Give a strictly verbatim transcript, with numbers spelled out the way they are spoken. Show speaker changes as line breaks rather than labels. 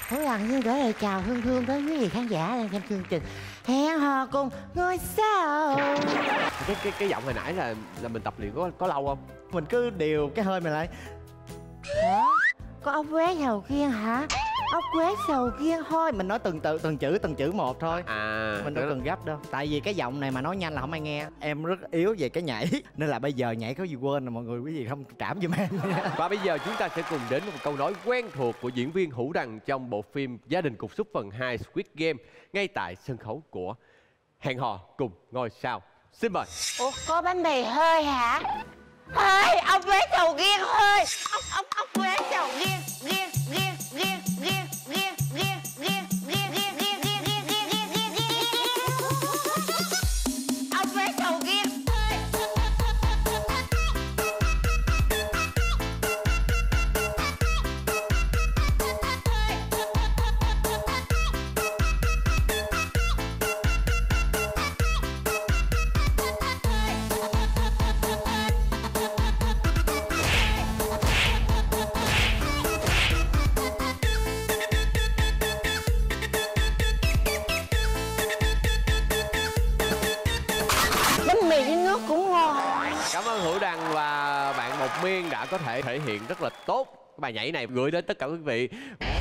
Hữu Đăng xin gửi lời chào thương thương tới quý vị khán giả đang xem chương trình Hẹn Hò Cùng Ngôi Sao.
Cái cái cái giọng hồi nãy là là mình tập luyện có có lâu không?
Mình cứ điều cái hơi mình lại.
Hả? Có ốc quế sầu riêng hả? Ốc quế sầu riêng thôi.
Mình nói từng từ từng chữ từng chữ một thôi.
À,
mình đâu cần gấp đâu. Tại vì cái giọng này mà nói nhanh là không ai nghe. Em rất yếu về cái nhảy nên là bây giờ nhảy có gì quên rồi mọi người, quý vị không trảm giùm em.
Và bây giờ chúng ta sẽ cùng đến với một câu nói quen thuộc của diễn viên Hữu Đăng trong bộ phim Gia đình cục súc phần hai Squid Game ngay tại sân khấu của Hẹn Hò Cùng Ngôi Sao. Xin mời.
Ủa, có bánh mì hơi hả? Hơi, ốc quế sầu riêng hơi. Ốc ốc ốc quế sầu riêng, riêng, riêng, riêng, riêng, riêng, riêng, riêng, riêng, riêng, riêng, riêng, riêng, riêng, riêng, riêng, riêng. Ốc quế sầu riêng. Bánh mì với nước cũng ngon.
Cảm ơn Hữu Đăng và bạn Mộc Miên đã có thể thể hiện rất là tốt cái bài nhảy này gửi đến tất cả quý vị.